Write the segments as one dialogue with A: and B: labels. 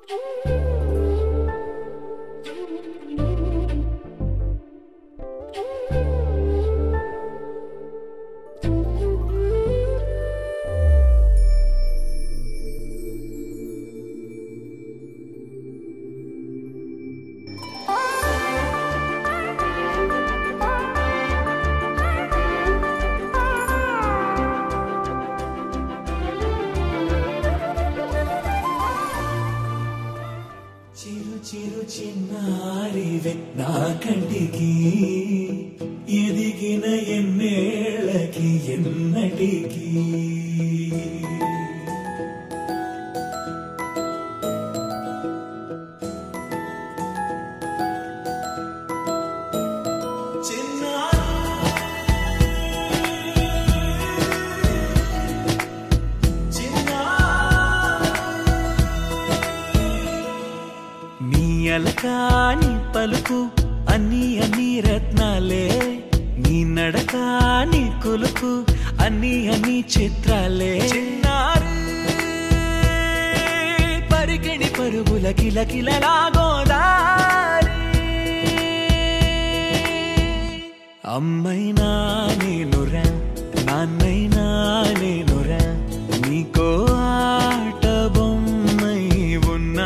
A: చిరు చిన్నారివే నా కంటికి ఎదిగిన ఎన్నేళ్ళకి ఎన్నటికి అలకాని పలుకు అన్ని అన్ని రత్నాలే నీ నడకాని కులుకు అన్ని అన్ని చిత్రాలే చిన్నారు పరికిణి పరుగుల కిలకిలలాగోదారి అమ్మైనా నేనురా నాన్నైనా నేనురా నీకో ఆట బొమ్మై ఉన్నా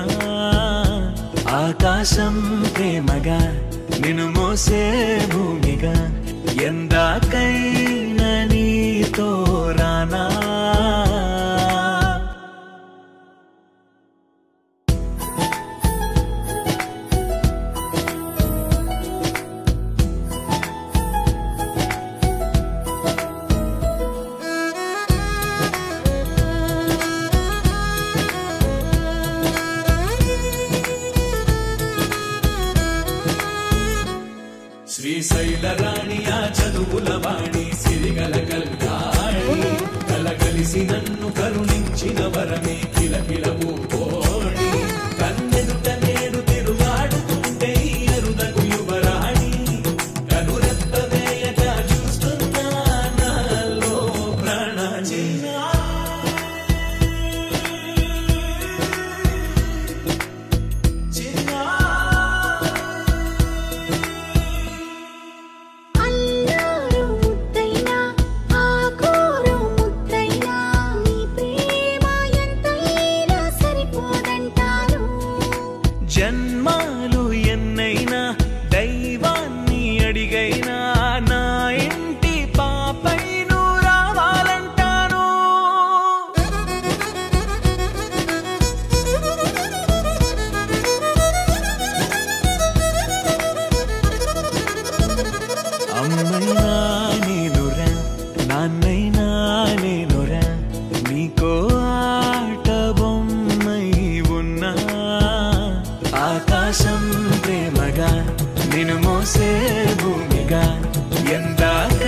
A: ఆకాశం ప్రేమగా నిన్ను మోసే భూమిగా ఎందాకైనా నీతో రానా శ్రీశైల రాణి ఆ చదువుల వాణి సిరిగల కల్యాణి కలగలిసి నన్ను కరుణించిన వరమే కిలకిల పూకోణి కన్నెదుట నేడు తిరుగాడుతుంటే అరుదకు యువరాణి కనురెప్ప వేయగా చూస్తున్నా నాలో ప్రాణ జన్మాలు ఎన్నైనా దైవాన్ని అడిగైనా నా ఇంటి పాపై నువ్వు రావాలంటాను అమ్మైనా నేనురా నాన్నైనా నేనురా నీకో ఆట బొమ్మై ఉన్నా ఆకాశం ప్రేమగా నిన్ను మోసే భూమిగా ఎంత